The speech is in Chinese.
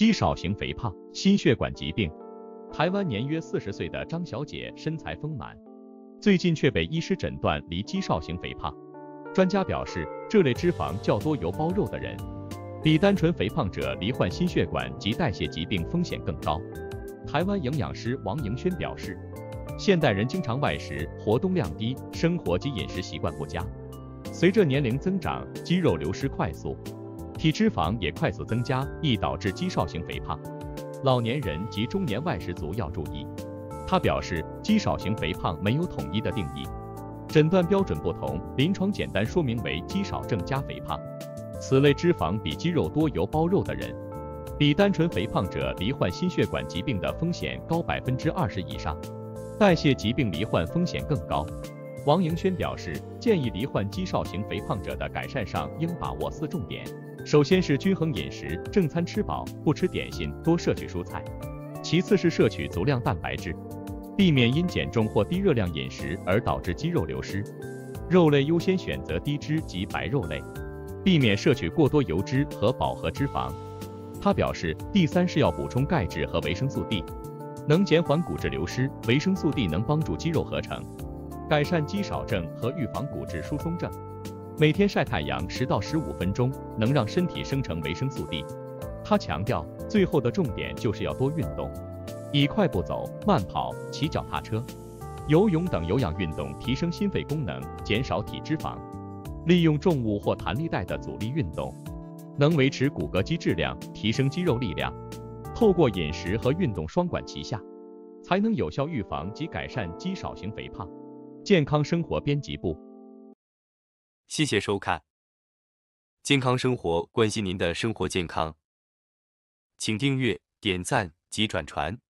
肌少型肥胖、心血管疾病。台湾年约40岁的张小姐身材丰满，最近却被医师诊断离肌少型肥胖。专家表示，这类脂肪较多油包肉的人，比单纯肥胖者罹患心血管及代谢疾病风险更高。台湾营养师王迎轩表示，现代人经常外食，活动量低，生活及饮食习惯不佳。随着年龄增长，肌肉流失快速，体脂肪也快速增加，易导致肌少型肥胖。老年人及中年外食族要注意。他表示，肌少型肥胖没有统一的定义，诊断标准不同，临床简单说明为肌少症加肥胖。此类脂肪比肌肉多油包肉的人，比单纯肥胖者罹患心血管疾病的风险高20%以上，代谢疾病罹患风险更高。王迎轩表示，建议罹患肌少型肥胖者的改善上应把握4重点。首先是均衡饮食，正餐吃饱，不吃点心，多摄取蔬菜。其次是摄取足量蛋白质，避免因减重或低热量饮食而导致肌肉流失。肉类优先选择低脂及白肉类，避免摄取过多油脂和饱和脂肪。他表示，第3是要补充钙质和维生素 D， 能减缓骨质流失，维生素 D 能帮助肌肉合成，改善肌少症和预防骨质疏松症。每天晒太阳10到15分钟，能让身体生成维生素 D。他强调，最后的重点就是要多运动，以快步走、慢跑、骑脚踏车、游泳等有氧运动提升心肺功能，减少体脂肪。利用重物或弹力带的阻力运动，能维持骨骼肌质量，提升肌肉力量。透过饮食和运动双管齐下，才能有效预防及改善肌少型肥胖。健康生活编辑部。 谢谢收看健康生活，关心您的生活健康，请订阅、点赞及转传。